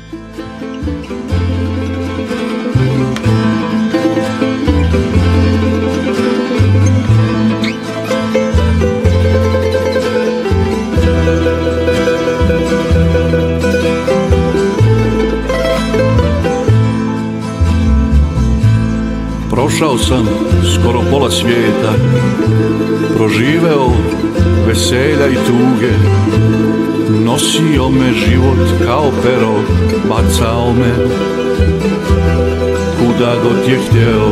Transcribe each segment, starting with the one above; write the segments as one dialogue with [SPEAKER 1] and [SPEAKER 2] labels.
[SPEAKER 1] Prošao sam skoro pola svijeta, proživeo veselja i tuge, nosio me život kao pero, bacao me kuda god je htjeo.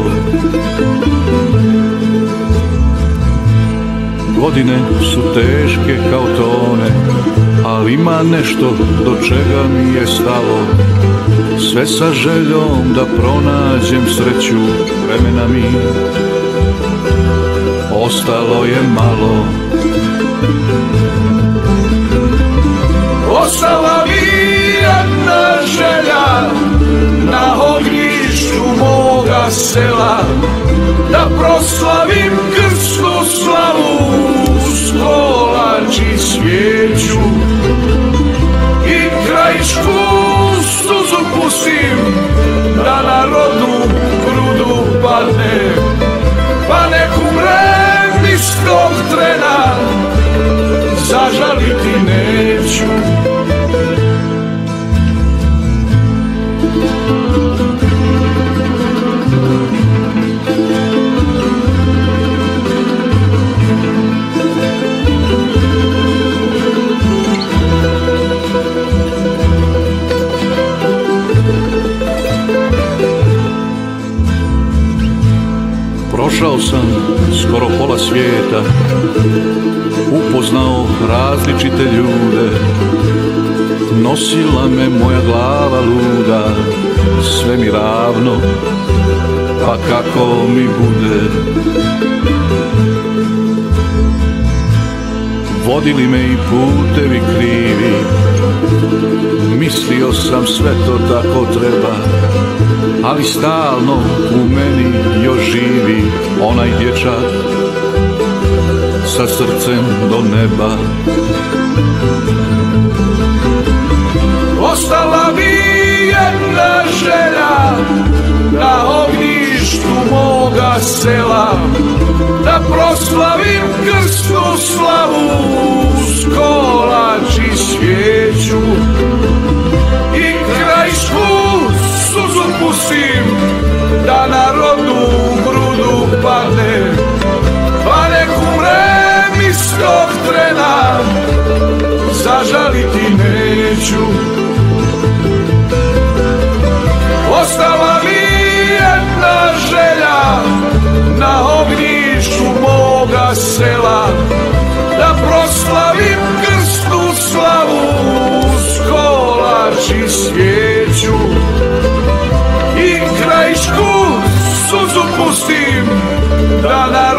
[SPEAKER 1] Godine su teške kao tone, ali ima nešto do čega mi je stalo. Sve sa željom da pronađem sreću, vremena mi ostalo je malo.
[SPEAKER 2] Ostala mi jedna želja na ognjištu moga sela, da proslavim krsnu slavu uz kolač i svijeću i krajišku suzu pustim, da na rodnu grudu padne, pa nek umrem istog trena, zažaliti neću.
[SPEAKER 1] Prošao sam skoro pola svijeta, upoznao različite ljude, nosila me moja glava luda, sve mi ravno, pa kako mi bude. Vodili me i putevi krivi, mislio sam sve to tako treba, ali stalno u meni još živi onaj dječak sa srcem do neba.
[SPEAKER 2] Ostala mi jedna želja na ognjištu moga sela, da proslavim krsnu slavu uz kolač i svijeću i krajišku suzu pustim, da na rodnu grudu padne, pa nek umrem istog trena, zažaliti neću. Ostala mi jedna želja na ognjištu moga sela, da proslavim krsnu slavu uz kolač i svijeću i krajišku suzu pustim, da na